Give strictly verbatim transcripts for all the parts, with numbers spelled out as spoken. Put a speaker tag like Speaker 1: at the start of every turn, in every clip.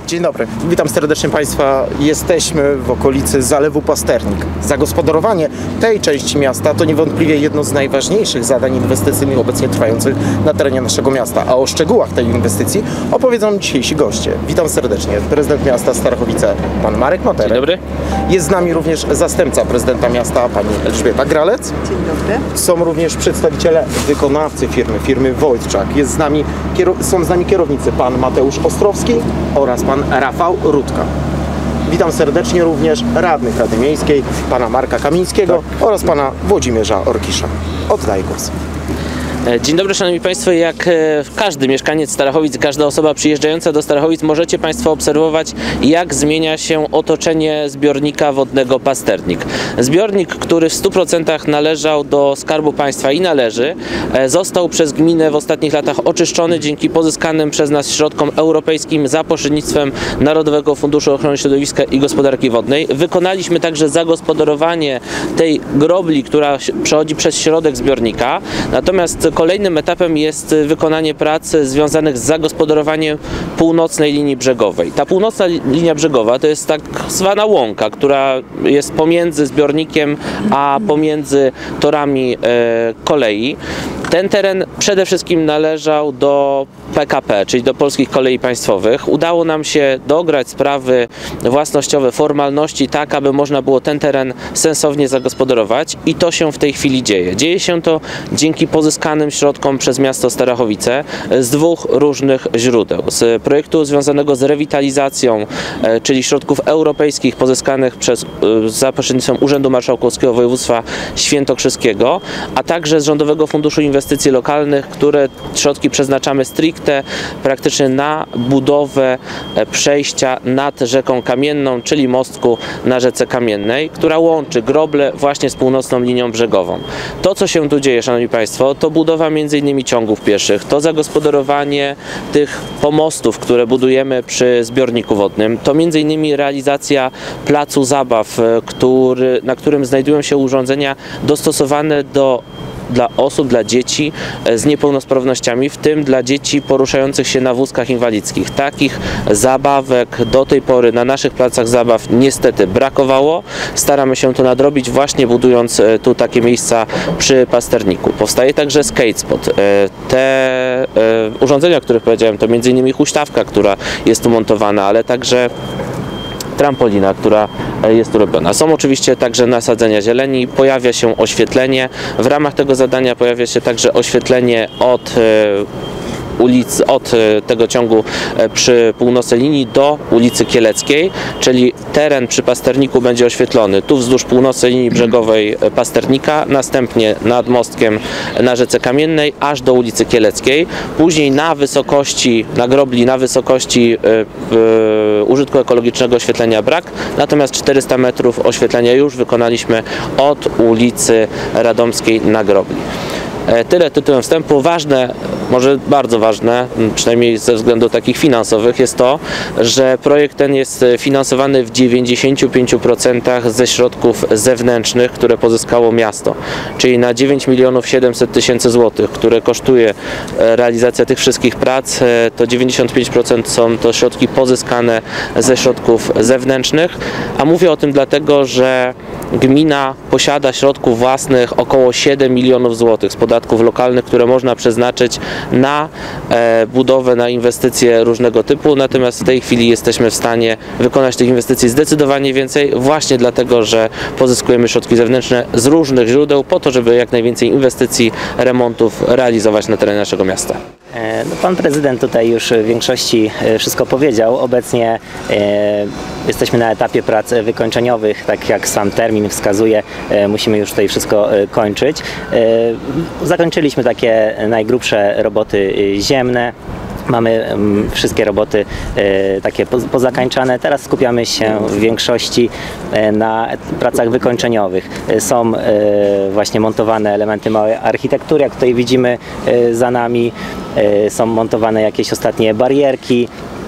Speaker 1: Dzień dobry, witam serdecznie Państwa. Jesteśmy w okolicy Zalewu Pasternik. Zagospodarowanie tej części miasta to niewątpliwie jedno z najważniejszych zadań inwestycyjnych obecnie trwających na terenie naszego miasta. A o szczegółach tej inwestycji opowiedzą dzisiejsi goście. Witam serdecznie. Prezydent miasta Starachowice, pan Marek Materek.
Speaker 2: Dzień dobry.
Speaker 1: Jest z nami również zastępca prezydenta miasta, pani Elżbieta Gralec.
Speaker 3: Dzień dobry.
Speaker 1: Są również przedstawiciele wykonawcy firmy, firmy Wojtczak. Jest z nami, są z nami kierownicy, pan Mateusz Ostrowski oraz pan Rafał Rutka. Witam serdecznie również radnych Rady Miejskiej, pana Marka Kamińskiego tak. oraz pana Włodzimierza Orkisza. Oddaję głos.
Speaker 2: Dzień dobry Szanowni Państwo, jak każdy mieszkaniec Starachowic, każda osoba przyjeżdżająca do Starachowic możecie Państwo obserwować, jak zmienia się otoczenie zbiornika wodnego Pasternik. Zbiornik, który w stu procentach należał do Skarbu Państwa i należy, został przez gminę w ostatnich latach oczyszczony dzięki pozyskanym przez nas środkom europejskim za pośrednictwem Narodowego Funduszu Ochrony Środowiska i Gospodarki Wodnej. Wykonaliśmy także zagospodarowanie tej grobli, która przechodzi przez środek zbiornika, natomiast kolejnym etapem jest wykonanie prac związanych z zagospodarowaniem północnej linii brzegowej. Ta północna linia brzegowa to jest tak zwana łąka, która jest pomiędzy zbiornikiem a pomiędzy torami e, kolei. Ten teren przede wszystkim należał do P K P, czyli do Polskich Kolei Państwowych. Udało nam się dograć sprawy własnościowe, formalności tak, aby można było ten teren sensownie zagospodarować i to się w tej chwili dzieje. Dzieje się to dzięki pozyskanym środkom przez miasto Starachowice z dwóch różnych źródeł. Z projektu związanego z rewitalizacją, czyli środków europejskich pozyskanych przez, za pośrednictwem Urzędu Marszałkowskiego Województwa Świętokrzyskiego, a także z Rządowego Funduszu Inwestycji Lokalnych, które środki przeznaczamy stricte praktycznie na budowę przejścia nad rzeką Kamienną, czyli mostku na rzece Kamiennej, która łączy Groble właśnie z północną linią brzegową. To, co się tu dzieje, Szanowni Państwo, to budowa między innymi ciągów pieszych, to zagospodarowanie tych pomostów, które budujemy przy zbiorniku wodnym, to między innymi realizacja placu zabaw, który, na którym znajdują się urządzenia dostosowane do dla osób, dla dzieci z niepełnosprawnościami, w tym dla dzieci poruszających się na wózkach inwalidzkich. Takich zabawek do tej pory na naszych placach zabaw niestety brakowało. Staramy się to nadrobić właśnie budując tu takie miejsca przy Pasterniku. Powstaje także skate spot. Te urządzenia, o których powiedziałem, to między innymi huśtawka, która jest tu montowana, ale także trampolina, która jest tu robiona. Są oczywiście także nasadzenia zieleni, pojawia się oświetlenie. W ramach tego zadania pojawia się także oświetlenie od ulicy, od tego ciągu przy północnej linii do ulicy Kieleckiej, czyli teren przy Pasterniku będzie oświetlony tu wzdłuż północnej linii brzegowej Pasternika, następnie nad mostkiem na rzece Kamiennej, aż do ulicy Kieleckiej. Później na wysokości, na grobli, na wysokości yy, użytku ekologicznego oświetlenia brak, natomiast czterysta metrów oświetlenia już wykonaliśmy od ulicy Radomskiej na grobli. Tyle tytułem wstępu. Ważne, może bardzo ważne, przynajmniej ze względów takich finansowych, jest to, że projekt ten jest finansowany w dziewięćdziesięciu pięciu procentach ze środków zewnętrznych, które pozyskało miasto. Czyli na dziewięć milionów siedemset tysięcy złotych, które kosztuje realizacja tych wszystkich prac, to dziewięćdziesiąt pięć procent są to środki pozyskane ze środków zewnętrznych. A mówię o tym dlatego, że gmina posiada środków własnych około siedem milionów złotych z podatków lokalnych, które można przeznaczyć na e, budowę, na inwestycje różnego typu, natomiast w tej chwili jesteśmy w stanie wykonać tych inwestycji zdecydowanie więcej, właśnie dlatego, że pozyskujemy środki zewnętrzne z różnych źródeł po to, żeby jak najwięcej inwestycji, remontów realizować na terenie naszego miasta.
Speaker 3: No, pan prezydent tutaj już w większości wszystko powiedział. Obecnie e, jesteśmy na etapie prac wykończeniowych, tak jak sam termin wskazuje, e, musimy już tutaj wszystko e, kończyć. E, zakończyliśmy takie najgrubsze roboty ziemne. Mamy wszystkie roboty e, takie pozakańczane. Teraz skupiamy się w większości e, na pracach wykończeniowych. E, są e, właśnie montowane elementy małej architektury, jak tutaj widzimy e, za nami. E, są montowane jakieś ostatnie barierki.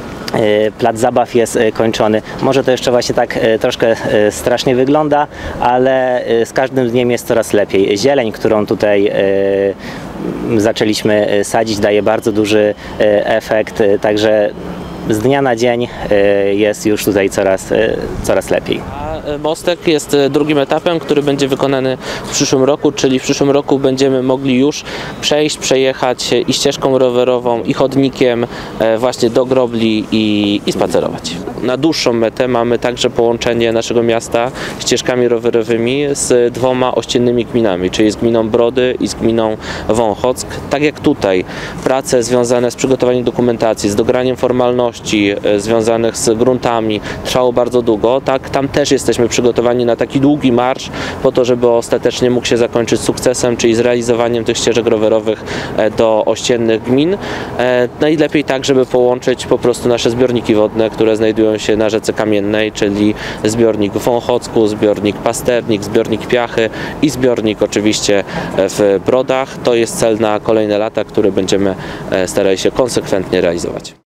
Speaker 3: Plac zabaw jest kończony. Może to jeszcze właśnie tak troszkę strasznie wygląda, ale z każdym dniem jest coraz lepiej. Zieleń, którą tutaj zaczęliśmy sadzić, daje bardzo duży efekt, także z dnia na dzień e, jest już tutaj coraz, e, coraz lepiej.
Speaker 2: A mostek jest drugim etapem, który będzie wykonany w przyszłym roku, czyli w przyszłym roku będziemy mogli już przejść, przejechać i ścieżką rowerową, i chodnikiem e, właśnie do Grobli i, i spacerować. Na dłuższą metę mamy także połączenie naszego miasta ścieżkami rowerowymi z dwoma ościennymi gminami, czyli z gminą Brody i z gminą Wąchock. Tak jak tutaj prace związane z przygotowaniem dokumentacji, z dograniem formalności e, związanych z gruntami trwało bardzo długo, tak tam też jesteśmy przygotowani na taki długi marsz po to, żeby ostatecznie mógł się zakończyć sukcesem, czyli zrealizowaniem tych ścieżek rowerowych e, do ościennych gmin. E, najlepiej tak, żeby połączyć po prostu nasze zbiorniki wodne, które znajdują się na rzece Kamiennej, czyli zbiornik w Wąchocku, zbiornik Pasternik, zbiornik Piachy i zbiornik oczywiście w Brodach. To jest cel na kolejne lata, który będziemy starali się konsekwentnie realizować.